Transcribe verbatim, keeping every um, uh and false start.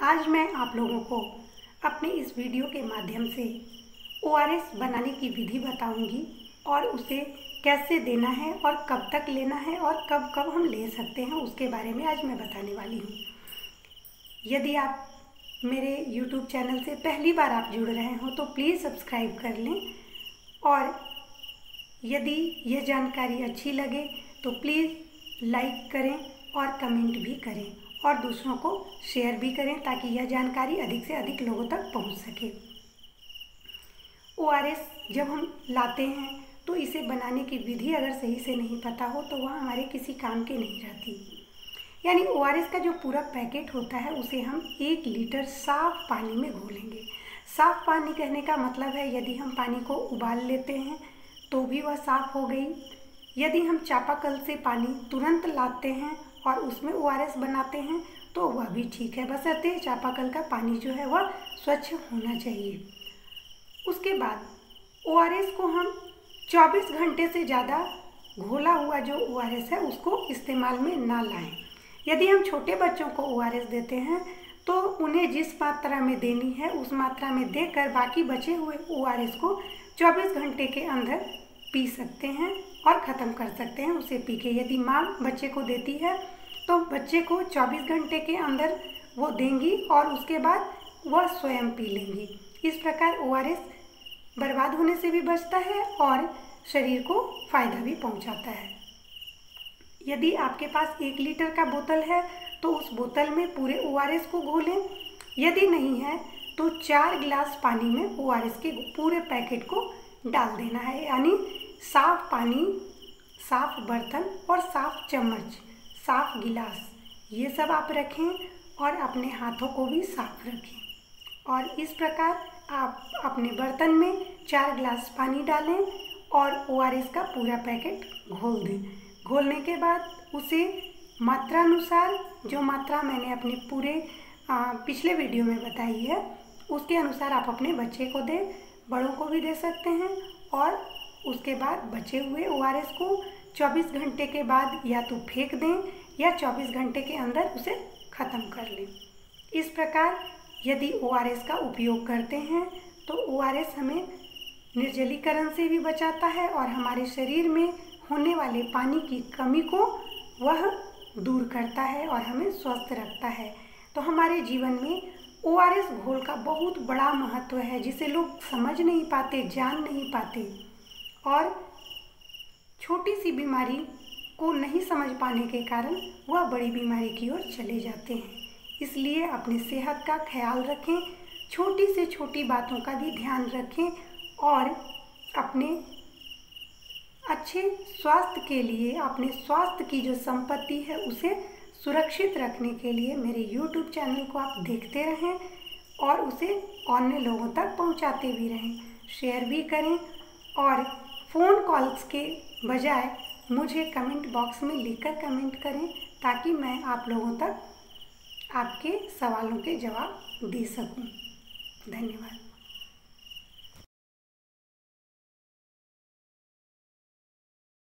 आज मैं आप लोगों को अपने इस वीडियो के माध्यम से ओ आर एस बनाने की विधि बताऊंगी और उसे कैसे देना है और कब तक लेना है और कब कब हम ले सकते हैं उसके बारे में आज मैं बताने वाली हूँ। यदि आप मेरे यूट्यूब चैनल से पहली बार आप जुड़ रहे हो तो प्लीज़ सब्सक्राइब कर लें और यदि ये जानकारी अच्छी लगे तो प्लीज़ लाइक करें और कमेंट भी करें और दूसरों को शेयर भी करें ताकि यह जानकारी अधिक से अधिक लोगों तक पहुंच सके। ओ आर एस जब हम लाते हैं तो इसे बनाने की विधि अगर सही से नहीं पता हो तो वह हमारे किसी काम की नहीं रहती। यानी ओ आर एस का जो पूरा पैकेट होता है उसे हम एक लीटर साफ पानी में घोलेंगे। साफ पानी कहने का मतलब है यदि हम पानी को उबाल लेते हैं तो भी वह साफ हो गई। यदि हम चापाकल से पानी तुरंत लाते हैं और उसमें ओ आर एस बनाते हैं तो वह भी ठीक है, बशर्ते चापाकल का पानी जो है वह स्वच्छ होना चाहिए। उसके बाद ओ आर एस को हम चौबीस घंटे से ज़्यादा घोला हुआ जो ओ आर एस है उसको इस्तेमाल में ना लाएं। यदि हम छोटे बच्चों को ओ आर एस देते हैं तो उन्हें जिस मात्रा में देनी है उस मात्रा में देकर बाकी बचे हुए ओ आर एस को चौबीस घंटे के अंदर पी सकते हैं और ख़त्म कर सकते हैं उसे पी के। यदि माँ बच्चे को देती है तो बच्चे को चौबीस घंटे के अंदर वो देंगी और उसके बाद वह स्वयं पी लेंगी। इस प्रकार ओ आर एस बर्बाद होने से भी बचता है और शरीर को फ़ायदा भी पहुंचाता है। यदि आपके पास एक लीटर का बोतल है तो उस बोतल में पूरे ओ आर एस को घोलें। यदि नहीं है तो चार गिलास पानी में ओ आर एस के पूरे पैकेट को डाल देना है। यानी साफ पानी, साफ बर्तन और साफ चम्मच, साफ गिलास, ये सब आप रखें और अपने हाथों को भी साफ रखें। और इस प्रकार आप अपने बर्तन में चार गिलास पानी डालें और ओ आर एस का पूरा पैकेट घोल दें। घोलने के बाद उसे मात्रानुसार, जो मात्रा मैंने अपने पूरे आ, पिछले वीडियो में बताई है उसके अनुसार आप अपने बच्चे को दें, बड़ों को भी दे सकते हैं। और उसके बाद बचे हुए ओ आर एस को चौबीस घंटे के बाद या तो फेंक दें या चौबीस घंटे के अंदर उसे ख़त्म कर लें। इस प्रकार यदि ओ आर एस का उपयोग करते हैं तो ओ आर एस हमें निर्जलीकरण से भी बचाता है और हमारे शरीर में होने वाले पानी की कमी को वह दूर करता है और हमें स्वस्थ रखता है। तो हमारे जीवन में ओ आर एस घोल का बहुत बड़ा महत्व है जिसे लोग समझ नहीं पाते, जान नहीं पाते और छोटी सी बीमारी को नहीं समझ पाने के कारण वह बड़ी बीमारी की ओर चले जाते हैं। इसलिए अपनी सेहत का ख्याल रखें, छोटी से छोटी बातों का भी ध्यान रखें और अपने अच्छे स्वास्थ्य के लिए, अपने स्वास्थ्य की जो संपत्ति है उसे सुरक्षित रखने के लिए मेरे यूट्यूब चैनल को आप देखते रहें और उसे अन्य लोगों तक पहुंचाते भी रहें। शेयर भी करें और फ़ोन कॉल्स के बजाय मुझे कमेंट बॉक्स में लिखकर कमेंट करें ताकि मैं आप लोगों तक आपके सवालों के जवाब दे सकूं। धन्यवाद।